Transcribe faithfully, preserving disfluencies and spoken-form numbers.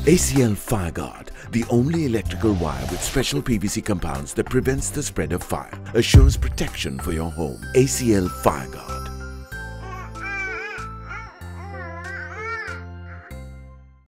A C L Fireguard, the only electrical wire with special P V C compounds that prevents the spread of fire, assures protection for your home. A C L Fireguard.